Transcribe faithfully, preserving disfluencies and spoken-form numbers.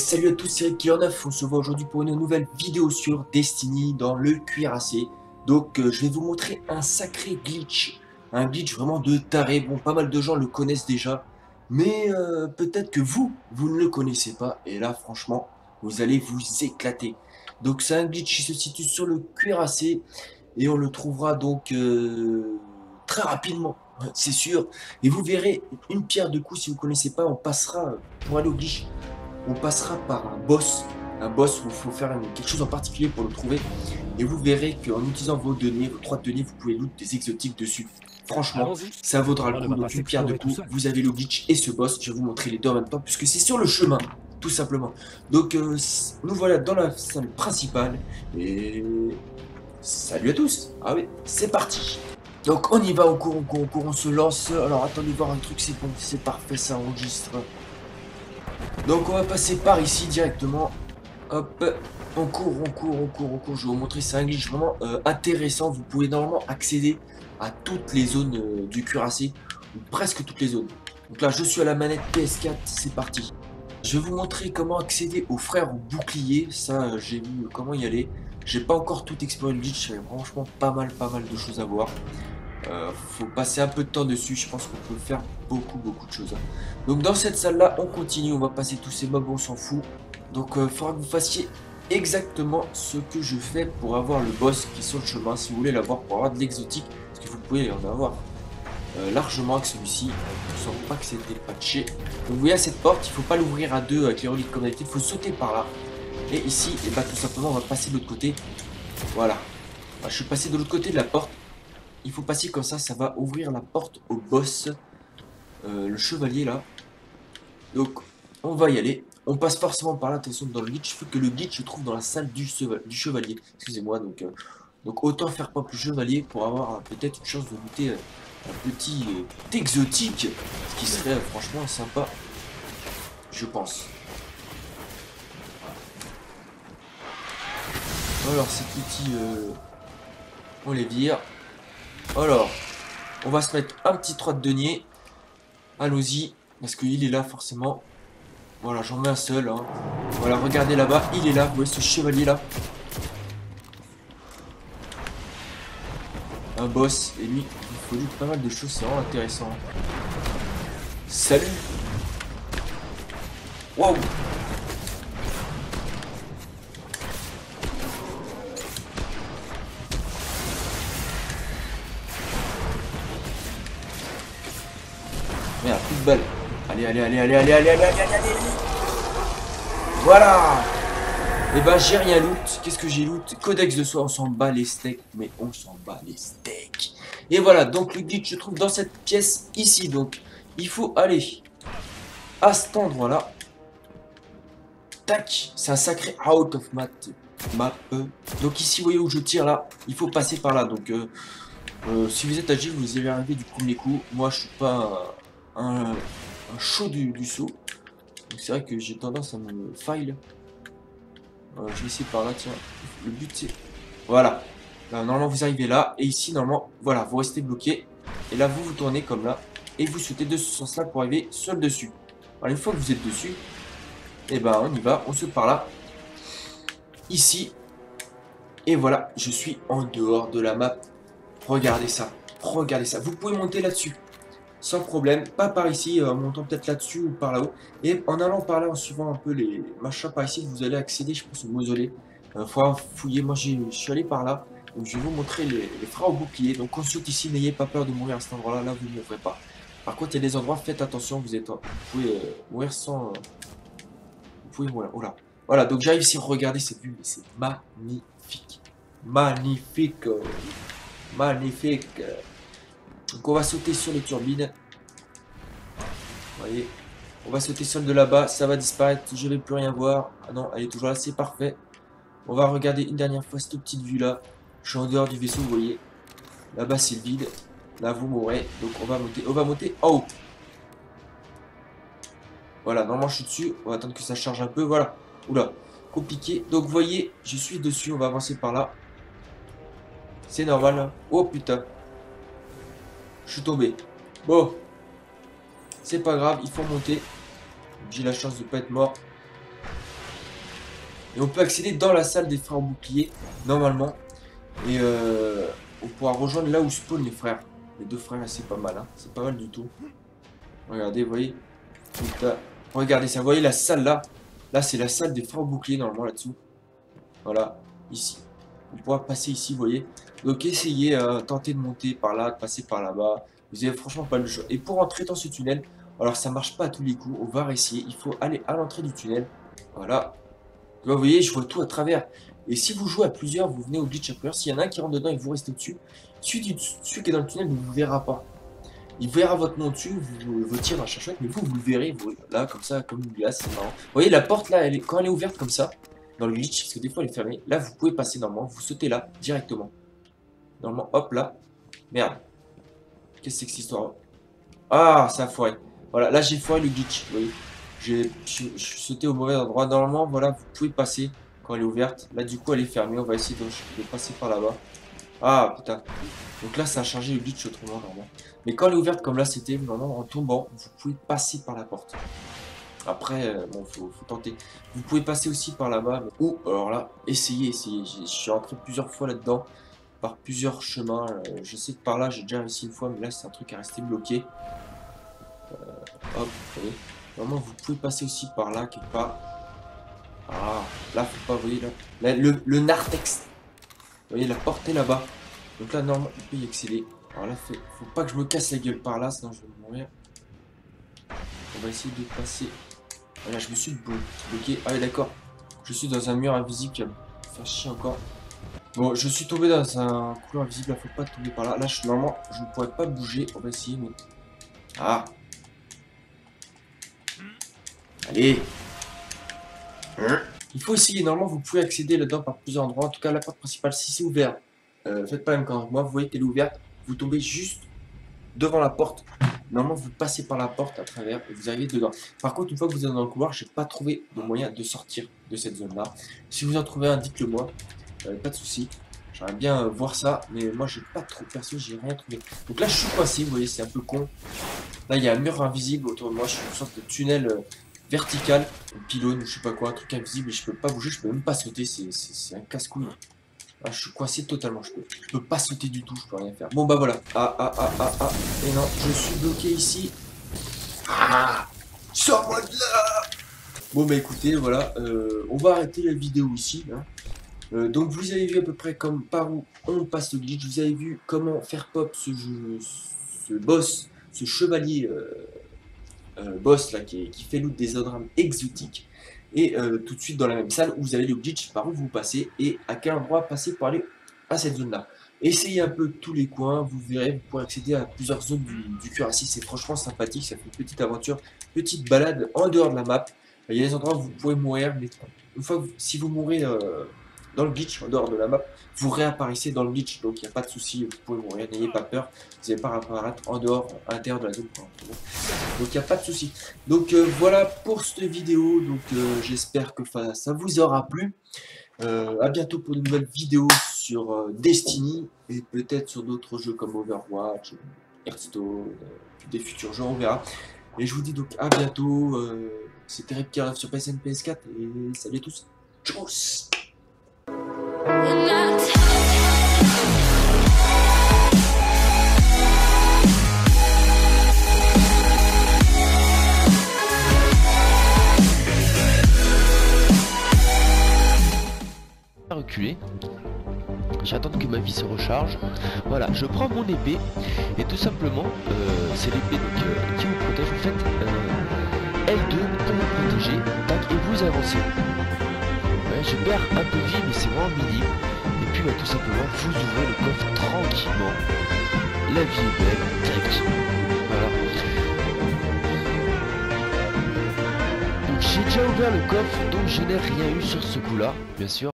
Salut à tous, c'est Rick neuf. On se voit aujourd'hui pour une nouvelle vidéo sur Destiny dans le cuirassé. Donc euh, je vais vous montrer un sacré glitch. Un glitch vraiment de taré. Bon, pas mal de gens le connaissent déjà. Mais euh, peut-être que vous, vous ne le connaissez pas. Et là, franchement, vous allez vous éclater. Donc c'est un glitch qui se situe sur le cuirassé. Et on le trouvera donc euh, très rapidement, c'est sûr. Et vous verrez, une pierre de coup, si vous ne connaissez pas, on passera, pour aller au glitch, on passera par un boss, un boss où il faut faire une- quelque chose en particulier pour le trouver. Et vous verrez qu'en utilisant vos deniers, vos trois deniers, vous pouvez loot des exotiques dessus. Franchement, Allons-y. ça vaudra le On ne coup. va pas Donc une pierre de s'explorer tout coup, seul. vous avez le glitch et ce boss. Je vais vous montrer les deux en même temps puisque c'est sur le chemin, tout simplement. Donc euh, nous voilà dans la salle principale et salut à tous. Ah oui, c'est parti. Donc on y va, on court, on court, on court, on se lance. Alors attendez voir un truc, c'est bon, c'est parfait, ça enregistre. Donc on va passer par ici directement. Hop, on court, on court, on court, on court. Je vais vous montrer, c'est un glitch vraiment euh, intéressant. Vous pouvez normalement accéder à toutes les zones euh, du cuirassé, ou presque toutes les zones. Donc là, je suis à la manette P S quatre, c'est parti. Je vais vous montrer comment accéder aux frères au bouclier. Ça, euh, j'ai vu comment y aller. J'ai pas encore tout exploré le glitch, il y a franchement pas mal, pas mal de choses à voir. Euh, faut passer un peu de temps dessus, je pense qu'on peut faire beaucoup beaucoup de choses. Hein. Donc dans cette salle là, on continue, on va passer tous ces mobs, on s'en fout. Donc il euh, faudra que vous fassiez exactement ce que je fais pour avoir le boss qui est sur le chemin, si vous voulez l'avoir pour avoir de l'exotique, parce que vous pouvez en avoir euh, largement avec celui-ci. Je ne sens pas que c'était patché. Donc vous voyez à cette porte, il faut pas l'ouvrir à deux avec les reliques comme d'habitude, il faut sauter par là. Et ici, et bah tout simplement on va passer de l'autre côté. Voilà. Bah, je suis passé de l'autre côté de la porte. Il faut passer comme ça, ça va ouvrir la porte au boss, euh, le chevalier là. Donc, on va y aller. On passe forcément par là, attention dans le glitch. Il faut que le glitch se trouve dans la salle du, du chevalier. Excusez-moi, donc, euh, donc autant faire pas plus chevalier pour avoir euh, peut-être une chance de goûter euh, un petit euh, exotique, ce qui serait euh, franchement sympa, je pense. Alors, ces petits, euh, on les vire. Alors, on va se mettre un petit trois de denier. Allons-y, parce qu'il est là forcément. Voilà, j'en mets un seul. Hein. Voilà, regardez là-bas, il est là. Vous voyez ce chevalier là. Un boss. Et lui, il faut lui pas mal de choses. C'est vraiment intéressant. Salut. Waouh. Merde, plus de balles. Allez, allez, allez, allez, allez, allez, allez, allez, allez, allez. Voilà. Et ben j'ai rien loot. Qu'est-ce que j'ai loot? Codex de soi, on s'en bat les steaks. Mais on s'en bat les steaks. Et voilà, donc le glitch se trouve dans cette pièce ici. Donc il faut aller à cet endroit là. Tac, c'est un sacré out of map. map. Donc ici, vous voyez où je tire là, il faut passer par là. Donc euh, euh, si vous êtes agile, vous allez arriver du premier coup. Moi, je suis pas un, un chaud du, du saut. Donc c'est vrai que j'ai tendance à me fail. Euh, je vais essayer par là, tiens. Le but c'est... Voilà. Là, normalement, vous arrivez là. Et ici, normalement, voilà, vous restez bloqué. Et là, vous vous tournez comme là. Et vous sautez de ce sens-là pour arriver sur le dessus. Alors, une fois que vous êtes dessus, et ben on y va, on saute par là. Ici. Et voilà, je suis en dehors de la map. Regardez ça. Regardez ça. Vous pouvez monter là-dessus. Sans problème. Pas par ici, en montant peut-être là-dessus ou par là-haut. Et en allant par là, en suivant un peu les machins par ici, vous allez accéder, je pense, au mausolée. Il euh, faudra fouiller. Moi, je suis allé par là. Donc, je vais vous montrer les, les frères au bouclier. Donc, on saute ici. N'ayez pas peur de mourir à cet endroit-là. Là, vous ne mourrez pas. Par contre, il y a des endroits, faites attention. Vous, êtes, vous pouvez euh, mourir sans... Euh, vous pouvez mourir. Oh là. Voilà, donc j'arrive ici, regardez cette vue, mais c'est magnifique. Magnifique. Euh, magnifique. Donc on va sauter sur les turbines. Vous voyez, on va sauter sur le de là-bas, ça va disparaître, je vais plus rien voir. Ah non, elle est toujours là, c'est parfait. On va regarder une dernière fois cette petite vue là. Je suis en dehors du vaisseau, vous voyez. Là-bas c'est le vide. Là vous mourrez. Donc on va monter, on va monter en haut. Voilà, normalement je suis dessus. On va attendre que ça charge un peu, voilà. Oula, compliqué. Donc vous voyez, je suis dessus, on va avancer par là. C'est normal. Hein. Oh putain. Je suis tombé. Bon. C'est pas grave, il faut monter. J'ai la chance de pas être mort. Et on peut accéder dans la salle des frères boucliers, normalement. Et euh, on pourra rejoindre là où spawnent les frères. Les deux frères, c'est pas mal, hein. C'est pas mal du tout. Regardez, vous voyez. Regardez ça, vous voyez la salle là. Là, c'est la salle des frères boucliers, normalement, là-dessous. Voilà, ici. On pourra passer ici, vous voyez. Donc, essayez, euh, tentez de monter par là, de passer par là-bas. Vous avez franchement pas le choix. Et pour entrer dans ce tunnel, alors ça marche pas à tous les coups. On va réessayer. Il faut aller à l'entrée du tunnel. Voilà. Là, vous voyez, je vois tout à travers. Et si vous jouez à plusieurs, vous venez au glitch à plusieurs. S'il y en a un qui rentre dedans et que vous restez dessus, celui, celui qui est dans le tunnel ne vous verra pas. Il verra votre nom dessus, vous, vous tirez dans cherchette, mais vous, vous le verrez, vous, là, comme ça, comme une glace, c'est marrant. Vous voyez, la porte, là, elle est, quand elle est ouverte comme ça, dans le glitch, parce que des fois, elle est fermée, là, vous pouvez passer normalement, vous sautez là, directement. Normalement, hop, là. Merde. Qu'est-ce que c'est que cette histoire? Ah, ça a foiré. Voilà, là, j'ai foiré le glitch, vous voyez. Je suis sauté au mauvais endroit. Normalement, voilà, vous pouvez passer quand elle est ouverte. Là, du coup, elle est fermée. On va essayer de, de passer par là-bas. Ah, putain. Donc là, ça a changé le glitch autrement, normalement. Mais quand elle est ouverte, comme là, c'était, normalement, en tombant, vous pouvez passer par la porte. Après, euh, bon, faut, faut tenter. Vous pouvez passer aussi par là-bas. Mais... Ou, alors là, essayez, essayez. Je suis entré plusieurs fois là-dedans, par plusieurs chemins. Euh, je sais que par là, j'ai déjà réussi une fois, mais là, c'est un truc à rester bloqué. Euh, hop, vous voyez. Normalement, vous pouvez passer aussi par là, quelque part. Ah, là, faut pas, vous voyez, là. là le, le narthex. Vous voyez, la porte est là-bas. Donc là, normalement, il peut y accéder. Alors là, faut, faut pas que je me casse la gueule par là, sinon je vais mourir. On va essayer de passer. Voilà, je me suis bloqué. Ah, d'accord. Je suis dans un mur invisible qui va me faire chier encore. Bon, je suis tombé dans un couloir invisible. Là, faut pas tomber par là. Là, je, normalement, je ne pourrais pas bouger. On va essayer, mais. Ah! Allez. Il faut essayer. Normalement, vous pouvez accéder là-dedans par plusieurs endroits. En tout cas, la porte principale, si c'est ouvert, euh, faites pas même quand moi, vous voyez qu'elle est ouverte. Vous tombez juste devant la porte. Normalement, vous passez par la porte à travers et vous arrivez dedans. Par contre, une fois que vous êtes dans le couloir, j'ai pas trouvé de moyen de sortir de cette zone-là. Si vous en trouvez un, dites-le moi. Euh, pas de souci. J'aimerais bien euh, voir ça, mais moi, j'ai pas trop perso, j'ai rien trouvé. Donc là, je suis coincé. Vous voyez, c'est un peu con. Là, il y a un mur invisible autour de moi. Je suis une sorte de tunnel. Euh, vertical, un pylône ou je sais pas quoi, un truc invisible et je peux pas bouger, je peux même pas sauter, c'est un casse-couille. Ah, je suis coincé totalement, je peux, je peux pas sauter du tout, je peux rien faire. Bon bah voilà, ah ah ah ah ah, et non, je suis bloqué ici. Ah, sors-moi de là. Bon bah écoutez, voilà, euh, on va arrêter la vidéo ici. Hein. Euh, donc vous avez vu à peu près comme par où on passe le glitch, vous avez vu comment faire pop ce jeu, ce boss, ce chevalier. Euh, Euh, boss là qui, est, qui fait loot des odrames exotiques et euh, tout de suite dans la même salle où vous avez le glitch par où vous passez et à quel endroit passer pour aller à cette zone là. Essayez un peu tous les coins, vous verrez, vous pourrez accéder à plusieurs zones du, du cuirassé, c'est franchement sympathique, ça fait une petite aventure, petite balade en dehors de la map. Il y a des endroits où vous pouvez mourir, mais une fois que vous, si vous mourrez euh, dans le glitch, en dehors de la map, vous réapparaissez dans le glitch, donc il n'y a pas de souci, vous pouvez mourir, n'ayez pas peur, vous n'allez pas apparaître en dehors, à l'intérieur de la zone. Donc il n'y a pas de souci. Donc euh, voilà pour cette vidéo, donc euh, j'espère que ça vous aura plu. Euh, à bientôt pour de nouvelles vidéos sur euh, Destiny, et peut-être sur d'autres jeux comme Overwatch, Hearthstone, euh, des futurs jeux, on verra. Et je vous dis donc à bientôt, euh, c'était Repkir sur P S N P S quatre, et salut à tous, tchuss. Reculer, j'attends que ma vie se recharge. Voilà, je prends mon épée et tout simplement euh, c'est l'épée donc euh, qui vous protège en fait. euh, L deux pour vous protéger, tac, et vous avancez. Ouais, je perds un peu de vie mais c'est vraiment minime. Et puis bah, tout simplement vous ouvrez le coffre tranquillement. La vie est belle, tac. Voilà. Donc j'ai déjà ouvert le coffre donc je n'ai rien eu sur ce coup là, bien sûr.